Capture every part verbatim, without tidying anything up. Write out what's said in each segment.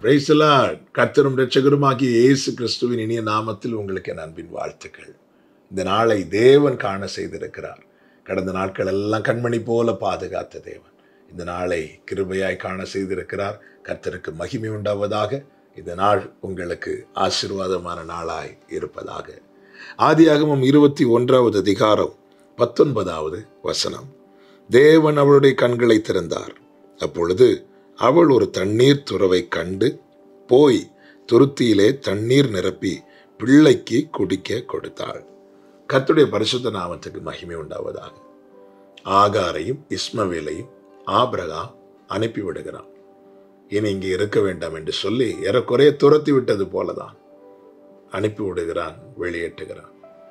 Praise the Lord. கர்த்தரும் இரட்சகருமாகிய இயேசு கிறிஸ்துவின் இனிய நாமத்தில் உங்களுக்கு என் அன்பின் வாழ்த்துக்கள். இந்த நாளை தேவன் காண செய்திருக்கிறார். கடந்த நாட்கள் எல்லாம் கண்மணி போல பாதுகாத்த தேவன் இந்த நாளை கிருபையாய் காண செய்திருக்கிறார். கர்த்தருக்கு மகிமை உண்டாவதாக. இந்த நாள் உங்களுக்கு ஆசீர்வாதமான நாளாய் இருப்பதாக. ஆதியாகமம் இருபத்தி ஒன்றாவது அதிகாரம் பத்தொன்பதாவது வசனம். தேவன் அவளுடைய கண்களை திறந்தார். அப்பொழுது அவள் ஒரு தண்ணீர் துறவை கண்டு போய் துருத்தியிலே தண்ணீர் நிரப்பி பிள்ளைக்கு குடிக்க கொடுத்தாள். கர்த்தருடைய பரிசுத்த நாமத்துக்கு மகிமை உண்டாவதாக. ஆகாரையும் இஸ்மவேலையும் ஆபிரகாம் அனுப்பி விடுகிறான். இனி இங்கே இருக்க வேண்டாம் என்று சொல்லி ஏறக்குறைய துரத்தி விட்டது போலதான் அனுப்பி விடுகிறான், வெளியேற்றுகிறான்.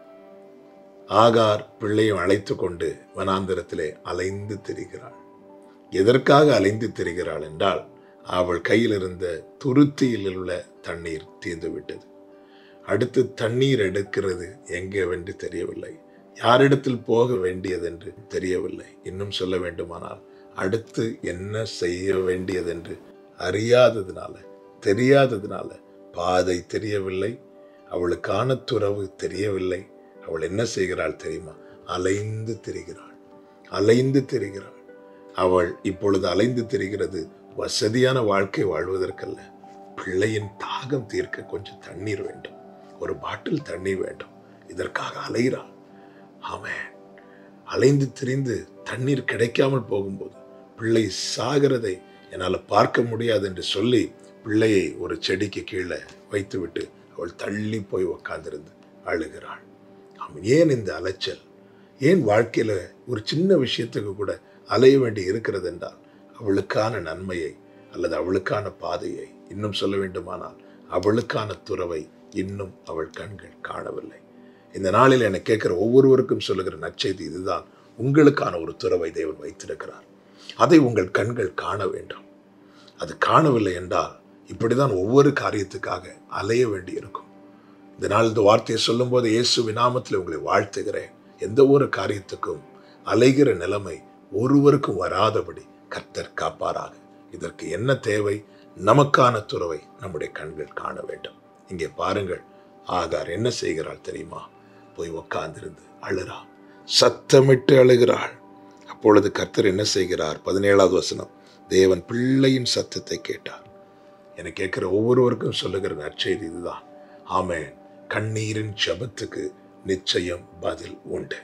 ஆகார் பிள்ளையும் அழைத்து கொண்டு வனாந்திரத்திலே அலைந்து திரிகிறாள். எதற்காக அலைந்து திரிகிறாள் என்றால், அவள் கையில் இருந்த துருத்தியில் உள்ள தண்ணீர் தீர்ந்து விட்டது. அடுத்து தண்ணீர் எடுக்கிறது எங்கேவென்று தெரியவில்லை, யாரிடத்தில் போக வேண்டியதென்று தெரியவில்லை. இன்னும் சொல்ல வேண்டுமானால், அடுத்து என்ன செய்ய வேண்டியதென்று அறியாததுனால, தெரியாததுனால, பாதை தெரியவில்லை, அவளுக்கான துறவு தெரியவில்லை. அவள் என்ன செய்கிறாள் தெரியுமா? அலைந்து திரிகிறாள், அலைந்து திரிகிறாள். அவள் இப்பொழுது அலைந்து திரிகிறது வசதியான வாழ்க்கை வாழ்வதற்கல்ல. பிள்ளையின் தாகம் தீர்க்க கொஞ்சம் தண்ணீர் வேண்டும், ஒரு பாட்டில் தண்ணீர் வேண்டும். இதற்காக அலைகிறாள். ஆமென். அலைந்து திரிந்து தண்ணீர் கிடைக்காமல் போகும்போது பிள்ளை சாகிறதை என்னால் பார்க்க முடியாது என்று சொல்லி பிள்ளையை ஒரு செடிக்கு கீழே வைத்துவிட்டு அவள் தள்ளி போய் உக்காந்திருந்து அழுகிறாள். அவன் ஏன் இந்த அலைச்சல்? ஏன் வாழ்க்கையில ஒரு சின்ன விஷயத்துக்கு கூட அலைய வேண்டி இருக்கிறது என்றால், அவளுக்கான நன்மையை அல்லது அவளுக்கான பாதையை, இன்னும் சொல்ல வேண்டுமானால் அவளுக்கான துறவை இன்னும் அவள் கண்கள் காணவில்லை. இந்த நாளில் என்னை கேட்கிற ஒவ்வொருவருக்கும் சொல்லுகிற நற்செய்தி இதுதான். உங்களுக்கான ஒரு துறவை தேவன் வைத்திருக்கிறார். அதை உங்கள் கண்கள் காண வேண்டும். அது காணவில்லை என்றால் இப்படிதான் ஒவ்வொரு காரியத்துக்காக அலைய வேண்டி இருக்கும். இந்த நாள் இந்த வார்த்தையை சொல்லும் போது இயேசுவின் நாமத்தில் உங்களை வாழ்த்துகிறேன். எந்த ஒரு காரியத்துக்கும் அலைகிற நிலைமை ஒருவருக்கும் வராதபடி கர்த்தர் காப்பாராக. இதற்கு என்ன தேவை? நமக்கான துறவை நம்முடைய கண்கள் காண வேண்டும். இங்கே பாருங்கள், ஆகார் என்ன செய்கிறாள் தெரியுமா? போய் உக்காந்திருந்து அழுறா, சத்தமிட்டு அழுகிறாள். அப்பொழுது கர்த்தர் என்ன செய்கிறார்? பதினேழாவது வசனம். தேவன் பிள்ளையின் சத்தத்தை கேட்டார். என கேட்கிற ஒவ்வொருவருக்கும் சொல்லுகிற நற்செய்தி இதுதான். ஆமென். கண்ணீரின் ஜெபத்துக்கு நிச்சயம் பதில் உண்டு.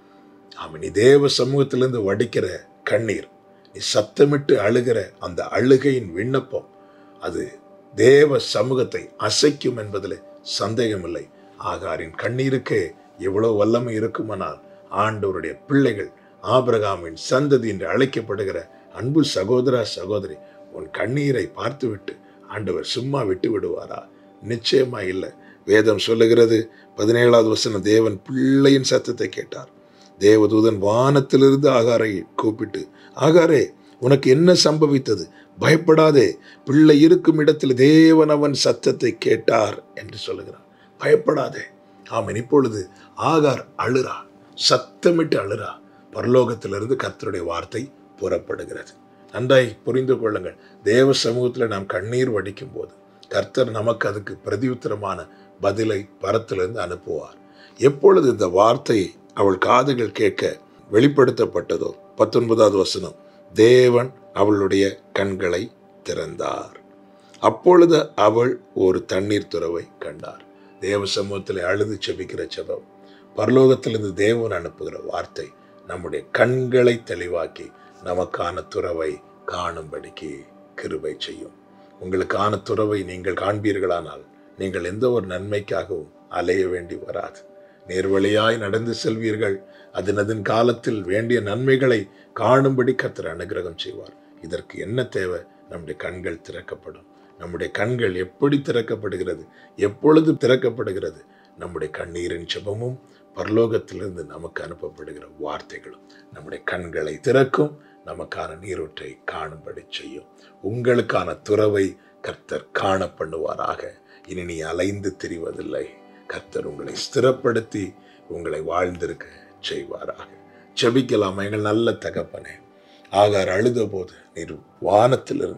ஆமென். நீ தேவ சமூகத்திலிருந்து வடிக்கிற கண்ணீர், நீ சத்தமிட்டு அழுகிற அந்த அழுகையின் விண்ணப்பம், அது தேவ சமூகத்தை அசைக்கும் என்பதில் சந்தேகமில்லை. ஆகாரின் கண்ணீருக்கே எவ்வளவு வல்லமை இருக்குமானால், ஆண்டவருடைய பிள்ளைகள், ஆபிரகாமின் சந்ததி என்று அழைக்கப்படுகிற அன்பு சகோதர சகோதரி, உன் கண்ணீரை பார்த்துவிட்டு ஆண்டவர் சும்மா விட்டு விடுவாரா? நிச்சயமா இல்லை. வேதம் சொல்லுகிறது, பதினேழாவது வசனம், தேவன் பிள்ளையின் சத்தத்தை கேட்டார். தேவதூதன் வானத்திலிருந்து ஆகாரை கூப்பிட்டு, ஆகாரே, உனக்கு என்ன சம்பவித்தது? பயப்படாதே, பிள்ளை இருக்கும் இடத்தில் தேவன் அவன் சத்தத்தை கேட்டார் என்று சொல்லுகிறார். பயப்படாதே. ஆமென். இப்பொழுது ஆகார் அழுறா, சத்தமிட்டு அழுறா. பரலோகத்திலிருந்து கர்த்தருடைய வார்த்தை புறப்படுகிறது. நன்றாய் புரிந்து கொள்ளுங்கள். தேவ சமூகத்தில் நாம் கண்ணீர் வடிக்கும் போது கர்த்தர் நமக்கு அதுக்கு பிரதியுத்தரமான பதிலை பரத்திலிருந்து அனுப்புவார். எப்பொழுது இந்த வார்த்தை அவள் காதுகள் கேட்க வெளிப்படுத்தப்பட்டதோ, பத்தொன்பதாவது வசனம், தேவன் அவளுடைய கண்களை திறந்தார். அப்பொழுது அவள் ஒரு தண்ணீர் துறவை கண்டார். தேவ சமூகத்தில் அழுது செபிக்கிற செபம், பரலோகத்திலிருந்து தேவன் அனுப்புகிற வார்த்தை நம்முடைய கண்களை தெளிவாக்கி நமக்கான துறவை காணும்படிக்கு கிருபை செய்யும். உங்களுக்கான துறவை நீங்கள் காண்பீர்களானால் நீங்கள் எந்த ஒரு நன்மைக்காகவும் அலைய வேண்டி வராது. நேர்வழியாய் நடந்து செல்வீர்கள். அதனதன் காலத்தில் வேண்டிய நன்மைகளை காணும்படி கர்த்தர் அனுகிரகம் செய்வார். இதற்கு என்ன தேவை? நம்முடைய கண்கள் திறக்கப்படும். நம்முடைய கண்கள் எப்படி திறக்கப்படுகிறது? எப்பொழுது திறக்கப்படுகிறது? நம்முடைய கண்ணீரின் ஜெபமும் பரலோகத்திலிருந்து நமக்கு அனுப்பப்படுகிற வார்த்தைகளும் நம்முடைய கண்களை திறக்கும், நமக்கான நீரூற்றை காணும்படி செய்யும். உங்களுக்கான துறவை கர்த்தர் காண பண்ணுவாராக. இனி நீ அலைந்து திரிவதில்லை. கர்த்தர் உங்களை ஸ்திரப்படுத்தி உங்களை வாழ்ந்திருக்க செய்வாராக. ஜெபிக்கலாம். எங்கள் நல்ல தகப்பனே, ஆகார் அழுத போது நீர் வானத்திலிருந்து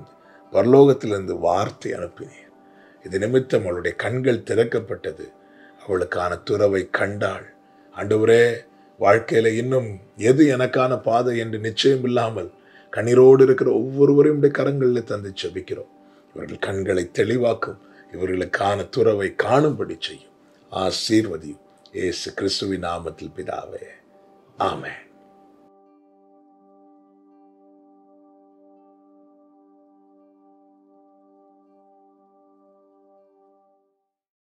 பரலோகத்திலிருந்து வார்த்தை அனுப்பினீர். இது நிமித்தம் அவளுடைய கண்கள் திறக்கப்பட்டது. அவளுக்கான துறவை கண்டாள். ஆண்டவரே, வாழ்க்கையில இன்னும் எது எனக்கான பாதை என்று நிச்சயம் இல்லாமல் கண்ணீரோடு இருக்கிற ஒவ்வொருவரையும் உடைய கரங்களில் தந்து ஜெபிக்கிறோம். இவர்கள் கண்களை தெளிவாக்கும், இவர்களுக்கான துறவை காணும்படி செய்யும். ஆசீர்வதியும். இயேசு கிறிஸ்துவின் நாமத்தில் பிதாவே, ஆமென்.